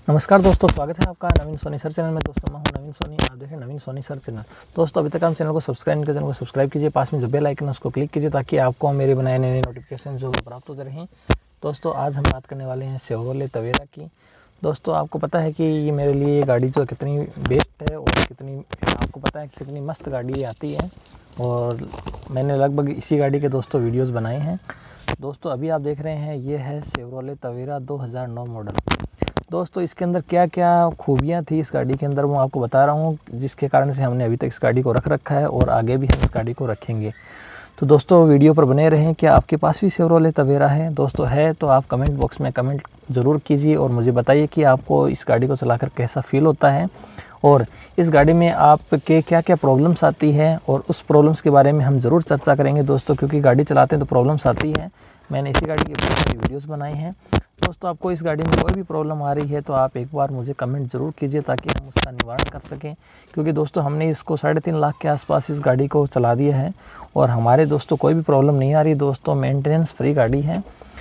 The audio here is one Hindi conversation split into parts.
नमस्कार दोस्तों, स्वागत है आपका नवीन सोनी सर चैनल में। दोस्तों मैं हूं नवीन सोनी, आप देख रहे हैं नवीन सोनी सर चैनल। दोस्तों अभी तक हम चैनल को सब्सक्राइब नहीं किया, चैनल को सब्सक्राइब कीजिए, पास में जो बेल आइकन है उसको क्लिक कीजिए ताकि आपको मेरे बनाए नए नोटिफिकेशन जो प्राप्त होते रहें। दोस्तों आज हम बात करने वाले हैं शेवरले तवेरा की। दोस्तों आपको पता है कि ये मेरे लिए गाड़ी जो कितनी बेस्ट है और कितनी आपको पता है कि कितनी मस्त गाड़ी आती है, और मैंने लगभग इसी गाड़ी के दोस्तों वीडियोज़ बनाए हैं। दोस्तों अभी आप देख रहे हैं ये है शेवरले तवेरा 2009 मॉडल। दोस्तों इसके अंदर क्या क्या खूबियाँ थी इस गाड़ी के अंदर वो आपको बता रहा हूँ, जिसके कारण से हमने अभी तक इस गाड़ी को रख रखा है और आगे भी हम इस गाड़ी को रखेंगे। तो दोस्तों वीडियो पर बने रहें। क्या आपके पास भी शेवरले तवेरा है? दोस्तों है तो आप कमेंट बॉक्स में कमेंट ज़रूर कीजिए और मुझे बताइए कि आपको इस गाड़ी को चलाकर कैसा फील होता है और इस गाड़ी में आपके क्या क्या प्रॉब्लम्स आती है, और उस प्रॉब्लम्स के बारे में हम ज़रूर चर्चा करेंगे दोस्तों, क्योंकि गाड़ी चलाते हैं तो प्रॉब्लम्स आती है। मैंने इसी गाड़ी की बहुत सारी वीडियोज़ बनाई हैं। दोस्तों आपको इस गाड़ी में कोई भी प्रॉब्लम आ रही है तो आप एक बार मुझे कमेंट ज़रूर कीजिए ताकि हम उसका निवारण कर सकें, क्योंकि दोस्तों हमने इसको 3.5 लाख के आसपास इस गाड़ी को चला दिया है और हमारे दोस्तों कोई भी प्रॉब्लम नहीं आ रही। दोस्तों मेंटेनेंस फ्री गाड़ी है,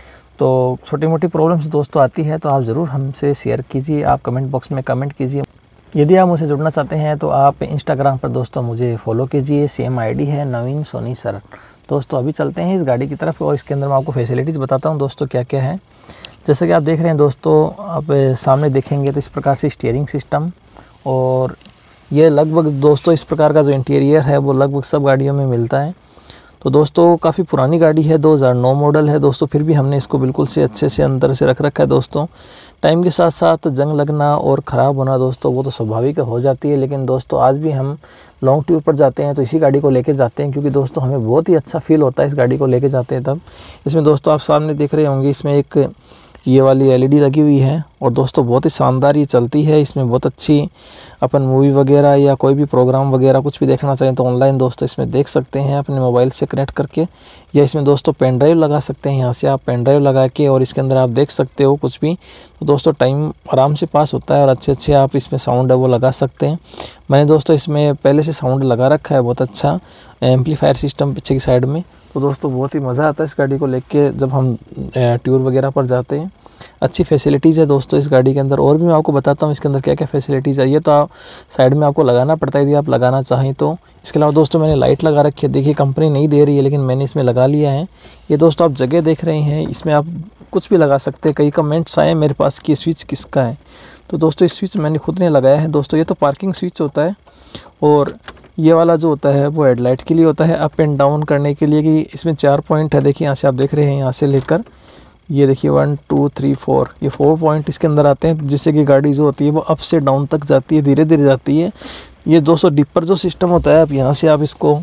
तो छोटी मोटी प्रॉब्लम्स दोस्तों आती है तो आप ज़रूर हमसे शेयर कीजिए, आप कमेंट बॉक्स में कमेंट कीजिए। यदि आप मुझसे जुड़ना चाहते हैं तो आप इंस्टाग्राम पर दोस्तों मुझे फॉलो कीजिए, सेम आईडी है नवीन सोनी सर। दोस्तों अभी चलते हैं इस गाड़ी की तरफ और इसके अंदर मैं आपको फैसिलिटीज़ बताता हूं दोस्तों क्या क्या है। जैसे कि आप देख रहे हैं दोस्तों, आप सामने देखेंगे तो इस प्रकार से स्टीयरिंग सिस्टम, और ये लगभग दोस्तों इस प्रकार का जो इंटीरियर है वो लगभग सब गाड़ियों में मिलता है। तो दोस्तों काफ़ी पुरानी गाड़ी है, 2009 मॉडल है दोस्तों, फिर भी हमने इसको बिल्कुल से अच्छे से अंदर से रख रखा है दोस्तों। टाइम के साथ साथ जंग लगना और ख़राब होना दोस्तों वो तो स्वाभाविक हो जाती है, लेकिन दोस्तों आज भी हम लॉन्ग टूर पर जाते हैं तो इसी गाड़ी को लेके जाते हैं, क्योंकि दोस्तों हमें बहुत ही अच्छा फील होता है इस गाड़ी को लेके जाते हैं तब। इसमें दोस्तों आप सामने देख रहे होंगे, इसमें एक ये वाली एलईडी लगी हुई है और दोस्तों बहुत ही शानदार ये चलती है। इसमें बहुत अच्छी अपन मूवी वगैरह या कोई भी प्रोग्राम वगैरह कुछ भी देखना चाहें तो ऑनलाइन दोस्तों इसमें देख सकते हैं अपने मोबाइल से कनेक्ट करके, या इसमें दोस्तों पेन ड्राइव लगा सकते हैं। यहाँ से आप पेन ड्राइव लगा के और इसके अंदर आप देख सकते हो कुछ भी, तो दोस्तों टाइम आराम से पास होता है और अच्छे आप इसमें साउंड है वो लगा सकते हैं। मैंने दोस्तों इसमें पहले से साउंड लगा रखा है, बहुत अच्छा एम्पलीफायर सिस्टम पीछे की साइड में। तो दोस्तों बहुत ही मज़ा आता है इस गाड़ी को लेके जब हम टूर वगैरह पर जाते हैं। अच्छी फैसिलिटीज़ है दोस्तों इस गाड़ी के अंदर, और भी मैं आपको बताता हूँ इसके अंदर क्या क्या फैसिलिटीज़ है। ये तो आप साइड में आपको लगाना पड़ता है यदि आप लगाना चाहें तो। इसके अलावा दोस्तों मैंने लाइट लगा रखी है, देखिए कंपनी नहीं दे रही है लेकिन मैंने इसमें लगा लिया है। ये दोस्तों आप जगह देख रहे हैं, इसमें आप कुछ भी लगा सकते हैं। कई कमेंट्स आए मेरे पास कि स्विच किसका है, तो दोस्तों इस स्विच मैंने खुद ने लगाया है दोस्तों। ये तो पार्किंग स्विच होता है, और ये वाला जो होता है वो हेडलाइट के लिए होता है, अप एंड डाउन करने के लिए। कि इसमें 4 पॉइंट है, देखिए यहाँ से आप देख रहे हैं, यहाँ से लेकर ये देखिए 1 2 3 4, ये 4 पॉइंट इसके अंदर आते हैं, जिससे कि गाड़ी जो होती है वो अप से डाउन तक जाती है, धीरे धीरे जाती है। ये 200 डिपर जो सिस्टम होता है, आप यहाँ से आप इसको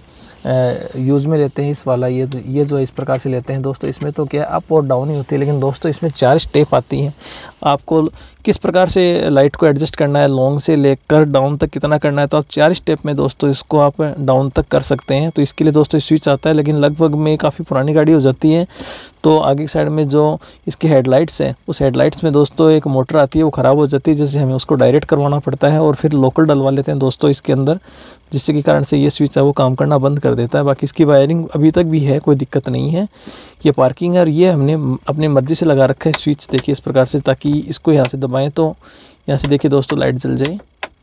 यूज़ में लेते हैं, इस वाला ये जो इस प्रकार से लेते हैं दोस्तों। इसमें तो क्या अप और डाउन ही होती है, लेकिन दोस्तों इसमें 4 स्टेप आती हैं। आपको किस प्रकार से लाइट को एडजस्ट करना है, लॉन्ग से लेकर डाउन तक कितना करना है, तो आप 4 स्टेप में दोस्तों इसको आप डाउन तक कर सकते हैं। तो इसके लिए दोस्तों स्विच आता है, लेकिन लगभग में काफ़ी पुरानी गाड़ी हो जाती है। तो आगे की साइड में जो इसकी हेडलाइट्स हैं, उस हेडलाइट्स में दोस्तों एक मोटर आती है वो ख़राब हो जाती है, जैसे हमें उसको डायरेक्ट करवाना पड़ता है और फिर लोकल डलवा लेते हैं दोस्तों इसके अंदर, जिससे कि कारण से ये स्विच है वो काम करना बंद कर देता है। बाकी इसकी वायरिंग अभी तक भी है, कोई दिक्कत नहीं है। ये पार्किंग है और ये हमने अपनी मर्ज़ी से लगा रखा है स्विच, देखिए इस प्रकार से, ताकि इसको यहाँ से दबाएं तो यहाँ से देखिए दोस्तों लाइट जल जाए।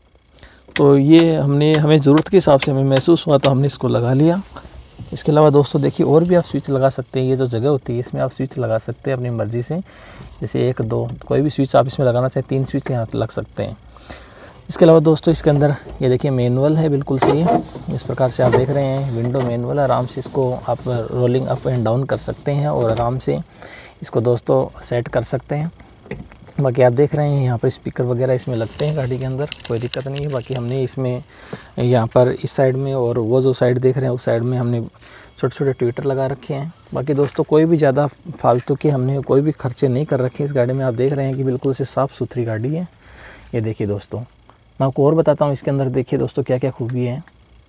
तो ये हमें ज़रूरत के हिसाब से हमें महसूस हुआ तो हमने इसको लगा लिया। इसके अलावा दोस्तों देखिए और भी आप स्विच लगा सकते हैं। ये जो जगह होती है इसमें आप स्विच लगा सकते हैं अपनी मर्ज़ी से, जैसे 1 2 कोई भी स्विच आप इसमें लगाना चाहें, 3 स्विच यहाँ लग सकते हैं। इसके अलावा दोस्तों इसके अंदर ये देखिए मैनुअल है, बिल्कुल सही है, इस प्रकार से आप देख रहे हैं विंडो मैनुअल है। आराम से इसको आप रोलिंग अप एंड डाउन कर सकते हैं और आराम से इसको दोस्तों सेट कर सकते हैं। बाकी आप देख रहे हैं यहाँ पर स्पीकर वगैरह इसमें लगते हैं गाड़ी के अंदर, कोई दिक्कत नहीं है। बाकी हमने इसमें यहाँ पर इस साइड में और वो जो साइड देख रहे हैं उस साइड में हमने छोटे छोटे ट्विटर लगा रखे हैं। बाकी दोस्तों कोई भी ज़्यादा फालतू के हमने कोई भी खर्चे नहीं कर रखे इस गाड़ी में। आप देख रहे हैं कि बिल्कुल से साफ़ सुथरी गाड़ी है। ये देखिए दोस्तों, मैं आपको और बताता हूँ इसके अंदर देखिए दोस्तों क्या क्या खूबी है।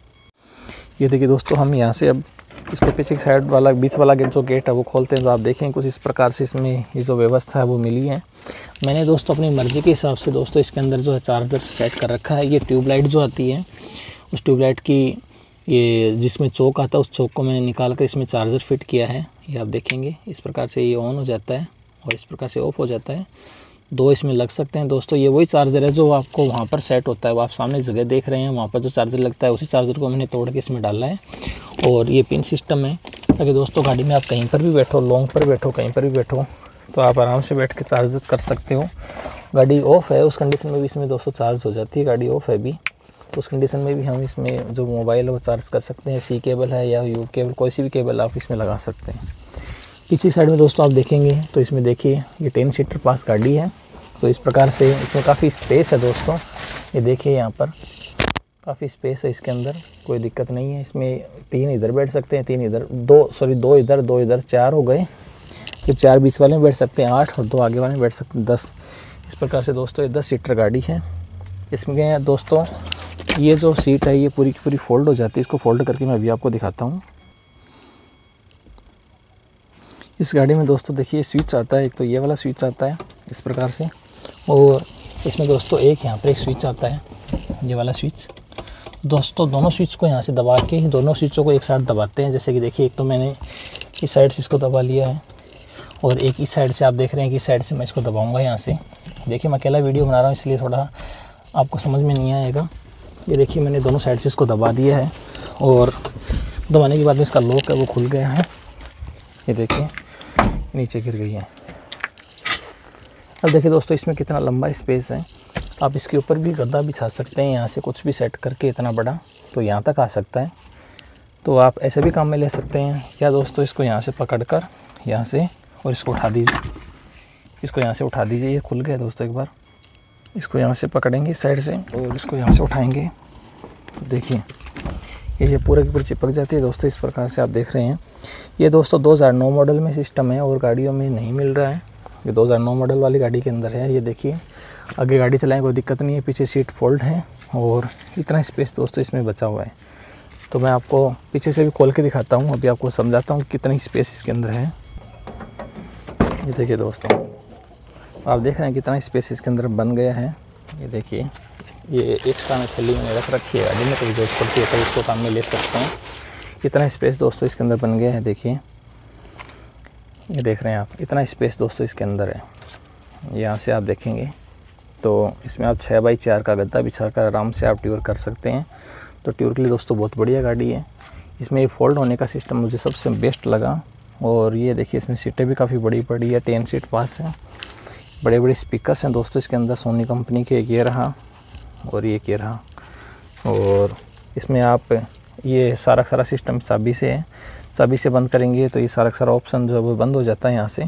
ये देखिए दोस्तों, हम यहाँ से अब इसको पीछे की साइड वाला बीच वाला गेट है वो खोलते हैं तो आप देखें कुछ इस प्रकार से इसमें ये जो व्यवस्था है वो मिली है। मैंने दोस्तों अपनी मर्ज़ी के हिसाब से दोस्तों इसके अंदर जो है चार्जर सेट कर रखा है। ये ट्यूबलाइट जो आती है उस ट्यूबलाइट की ये जिसमें चोक आता है उस चोक को मैंने निकाल कर इसमें चार्जर फिट किया है। ये आप देखेंगे इस प्रकार से ये ऑन हो जाता है और इस प्रकार से ऑफ हो जाता है। 2 इसमें लग सकते हैं दोस्तों। ये वही चार्जर है जो आपको वहाँ पर सेट होता है, वो आप सामने जगह देख रहे हैं, वहाँ पर जो चार्जर लगता है उसी चार्जर को मैंने तोड़ के इसमें डाला है। और ये पिन सिस्टम है ताकि दोस्तों गाड़ी में आप कहीं पर भी बैठो, लॉन्ग पर बैठो, कहीं पर भी बैठो तो आप आराम से बैठ के चार्ज कर सकते हो। गाड़ी ऑफ़ है उस कंडीशन में भी इसमें दोस्तों चार्ज हो जाती है। गाड़ी ऑफ़ है भी तो उस कंडीशन में भी हम इसमें जो मोबाइल है वो चार्ज कर सकते हैं। सी केबल है या यू केबल, कोई सी भी केबल आप इसमें लगा सकते हैं। पीछे साइड में दोस्तों आप देखेंगे तो इसमें देखिए ये 10 सीटर पास गाड़ी है। तो इस प्रकार से इसमें काफ़ी स्पेस है दोस्तों। ये देखिए यहाँ पर काफ़ी स्पेस है इसके अंदर, कोई दिक्कत नहीं है। इसमें 3 इधर बैठ सकते हैं, 3 इधर, 2 इधर 2 इधर, 4 हो गए। फिर 4 बीच वाले में बैठ सकते हैं 8 और 2 आगे वाले में बैठ सकते हैं 10। इस प्रकार से दोस्तों ये 10 सीटर गाड़ी है। इसमें दोस्तों ये जो सीट है ये पूरी की पूरी फोल्ड हो जाती है। इसको फोल्ड करके मैं अभी आपको दिखाता हूँ। इस गाड़ी में दोस्तों देखिए स्विच आता है, एक तो ये वाला स्विच आता है इस प्रकार से, और इसमें दोस्तों एक यहाँ पर एक स्विच आता है, ये वाला स्विच। दोस्तों दोनों स्विच को यहाँ से दबा के दोनों स्विचों को एक साथ दबाते हैं। जैसे कि देखिए एक तो मैंने इस साइड से इसको दबा लिया है और एक इस साइड से आप देख रहे हैं कि इस साइड से मैं इसको दबाऊंगा यहाँ से। देखिए मैं अकेला वीडियो बना रहा हूँ इसलिए थोड़ा आपको समझ में नहीं आएगा। ये देखिए मैंने दोनों साइड से इसको दबा दिया है और दबाने के बाद में इसका लॉक है वो खुल गया है। ये देखिए नीचे गिर गई है। अब देखिए दोस्तों इसमें कितना लंबा स्पेस है। आप इसके ऊपर भी गद्दा बिछा सकते हैं, यहाँ से कुछ भी सेट करके इतना बड़ा तो यहाँ तक आ सकता है। तो आप ऐसे भी काम में ले सकते हैं। या दोस्तों इसको यहाँ से पकड़ कर यहाँ से और इसको उठा दीजिए, इसको यहाँ से उठा दीजिए। ये खुल गया दोस्तों। एक बार इसको यहाँ से पकड़ेंगे साइड से और इसको यहाँ से उठाएंगे तो देखिए ये पूरे के पूरे चिपक जाती है दोस्तों। इस प्रकार से आप देख रहे हैं। ये दोस्तों 2009 मॉडल में सिस्टम है और गाड़ियों में नहीं मिल रहा है। ये 2009 मॉडल वाली गाड़ी के अंदर है। ये देखिए आगे गाड़ी चलाएं कोई दिक्कत नहीं है, पीछे सीट फोल्ड है और इतना स्पेस दोस्तों इसमें बचा हुआ है। तो मैं आपको पीछे से भी खोल के दिखाता हूँ, अभी आपको समझाता हूँ कितनी स्पेस इसके अंदर है। ये देखिए दोस्तों आप देख रहे हैं कितना स्पेस इसके अंदर बन गया है। ये देखिए ये एक्स्ट्रा में थैली मैंने रख रखी है गाड़ी में, कभी जरूरत पड़ती है तो इसको काम में ले सकते हैं। इतना स्पेस दोस्तों इसके अंदर बन गया है। देखिए ये देख रहे हैं आप, इतना स्पेस दोस्तों इसके अंदर है। यहाँ से आप देखेंगे तो इसमें आप 6x4 का गद्दा बिछाकर आराम से आप टूर कर सकते हैं। तो टूर के लिए दोस्तों बहुत बढ़िया गाड़ी है। इसमें फोल्ड होने का सिस्टम मुझे सबसे बेस्ट लगा। और ये देखिए इसमें सीटें भी काफ़ी बड़ी बड़ी है, 10 सीट पास है। बड़े बड़े स्पीकर्स हैं दोस्तों इसके अंदर, सोनी कंपनी के। ये रहा और ये रहा। और इसमें आप ये सारा सिस्टम चाबी से है। चाबी से बंद करेंगे तो ये सारा ऑप्शन जो है वो बंद हो जाता है यहाँ से।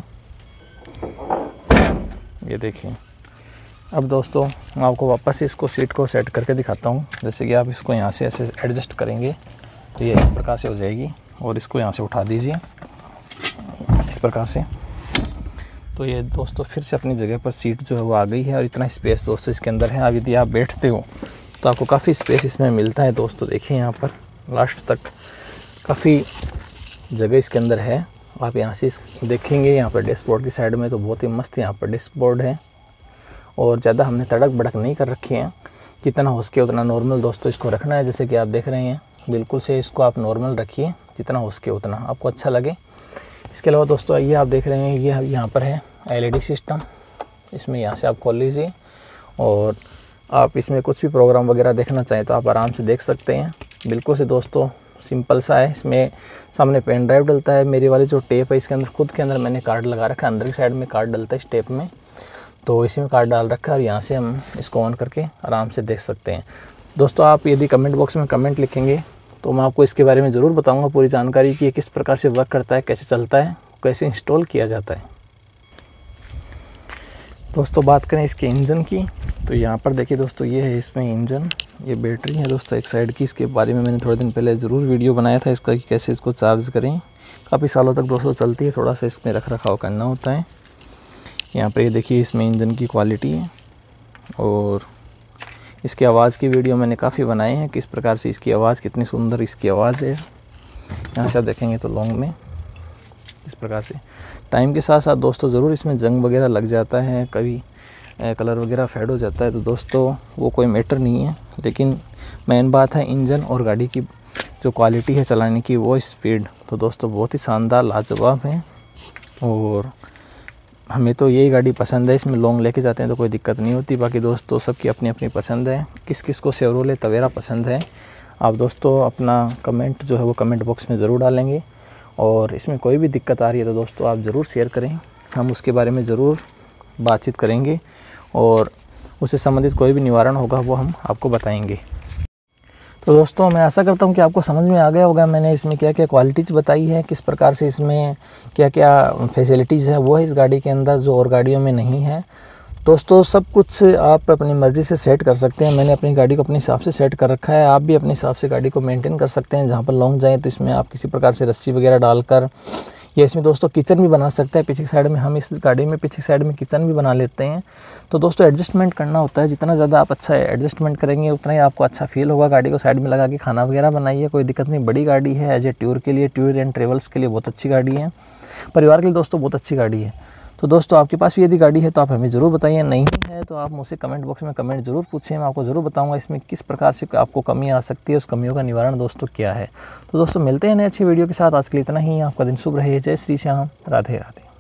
ये देखिए अब दोस्तों मैं आपको वापस से इसको सीट को सेट करके दिखाता हूँ। जैसे कि आप इसको यहाँ से ऐसे एडजस्ट करेंगे तो ये इस प्रकार से हो जाएगी और इसको यहाँ से उठा दीजिए इस प्रकार से। तो ये दोस्तों फिर से अपनी जगह पर सीट जो है वो आ गई है और इतना स्पेस दोस्तों इसके अंदर है। अब यदि आप बैठते हो तो आपको काफ़ी स्पेस इसमें मिलता है दोस्तों। देखिए यहाँ पर लास्ट तक काफ़ी जगह इसके अंदर है। आप यहाँ से देखेंगे यहाँ पर डैशबोर्ड की साइड में तो बहुत ही मस्त यहाँ पर डैशबोर्ड है और ज़्यादा हमने तड़क भड़क नहीं कर रखी है। जितना हो सके उतना नॉर्मल दोस्तों इसको रखना है। जैसे कि आप देख रहे हैं बिल्कुल से इसको आप नॉर्मल रखिए, जितना हो सके उतना आपको अच्छा लगे। इसके अलावा दोस्तों ये आप देख रहे हैं ये यहाँ पर है LED सिस्टम। इसमें यहाँ से आप खोल लीजिए और आप इसमें कुछ भी प्रोग्राम वगैरह देखना चाहें तो आप आराम से देख सकते हैं। बिल्कुल से दोस्तों सिंपल सा है। इसमें सामने पेन ड्राइव डलता है। मेरी वाली जो टेप है इसके अंदर खुद के अंदर मैंने कार्ड लगा रखा है। अंदर की साइड में कार्ड डलता है इस टेप में, तो इसी में कार्ड डाल रखा है और यहाँ से हम इसको ऑन करके आराम से देख सकते हैं। दोस्तों आप यदि कमेंट बॉक्स में कमेंट लिखेंगे तो मैं आपको इसके बारे में ज़रूर बताऊंगा पूरी जानकारी कि ये किस प्रकार से वर्क करता है, कैसे चलता है, कैसे इंस्टॉल किया जाता है। दोस्तों बात करें इसके इंजन की तो यहाँ पर देखिए दोस्तों ये है इसमें इंजन, ये बैटरी है दोस्तों एक साइड की। इसके बारे में मैंने थोड़े दिन पहले ज़रूर वीडियो बनाया था इसका कि कैसे इसको चार्ज करें। काफ़ी सालों तक दोस्तों चलती है, थोड़ा सा इसमें रख रखाव करना होता है। यहाँ पे देखिए इसमें इंजन की क्वालिटी है और इसकी आवाज़ की वीडियो मैंने काफ़ी बनाए हैं, किस प्रकार से इसकी आवाज़, कितनी सुंदर इसकी आवाज़ है। यहाँ से आप देखेंगे तो लॉन्ग में इस प्रकार से। टाइम के साथ साथ दोस्तों ज़रूर इसमें जंग वगैरह लग जाता है, कभी कलर वगैरह फेड हो जाता है, तो दोस्तों वो कोई मैटर नहीं है। लेकिन मेन बात है इंजन और गाड़ी की जो क्वालिटी है चलाने की, वो स्पीड तो दोस्तों बहुत ही शानदार लाजवाब है। और हमें तो यही गाड़ी पसंद है, इसमें लॉन्ग लेके जाते हैं तो कोई दिक्कत नहीं होती। बाकी दोस्तों सबकी अपनी अपनी पसंद है, किस किस को शेवरोलेट तवेरा पसंद है। आप दोस्तों अपना कमेंट जो है वो कमेंट बॉक्स में ज़रूर डालेंगे, और इसमें कोई भी दिक्कत आ रही है तो दोस्तों आप ज़रूर शेयर करें, हम उसके बारे में ज़रूर बातचीत करेंगे और उससे संबंधित कोई भी निवारण होगा वो हम आपको बताएंगे। तो दोस्तों मैं आशा करता हूँ कि आपको समझ में आ गया होगा मैंने इसमें क्या क्या क्वालिटीज़ बताई है, किस प्रकार से इसमें क्या क्या फैसिलिटीज़ है वो है इस गाड़ी के अंदर जो और गाड़ियों में नहीं है। दोस्तों सब कुछ आप अपनी मर्ज़ी से सेट कर सकते हैं, मैंने अपनी गाड़ी को अपने हिसाब से सेट कर रखा है, आप भी अपने हिसाब से गाड़ी को मेंटेन कर सकते हैं। जहाँ पर लॉन्ग जाएँ तो इसमें आप किसी प्रकार से रस्सी वगैरह डालकर, या इसमें दोस्तों किचन भी बना सकते हैं पीछे साइड में, हम इस गाड़ी में पीछे साइड में किचन भी बना लेते हैं। तो दोस्तों एडजस्टमेंट करना होता है, जितना ज़्यादा आप अच्छा एडजस्टमेंट करेंगे उतना ही आपको अच्छा फील होगा। गाड़ी को साइड में लगा के खाना वगैरह बनाइए, कोई दिक्कत नहीं। बड़ी गाड़ी है, एज ए टूर के लिए, टूर एंड ट्रेवल्स के लिए बहुत अच्छी गाड़ी है, परिवार के लिए दोस्तों बहुत अच्छी गाड़ी है। तो दोस्तों आपके पास भी यदि गाड़ी है तो आप हमें ज़रूर बताइए, नहीं है तो आप मुझसे कमेंट बॉक्स में कमेंट ज़रूर पूछिए, मैं आपको ज़रूर बताऊंगा इसमें किस प्रकार से आपको कमी आ सकती है, उस कमियों का निवारण दोस्तों क्या है। तो दोस्तों मिलते हैं नए अच्छी वीडियो के साथ, आज के लिए इतना ही। आपका दिन शुभ रहे, जय श्री श्याम, राधे राधे।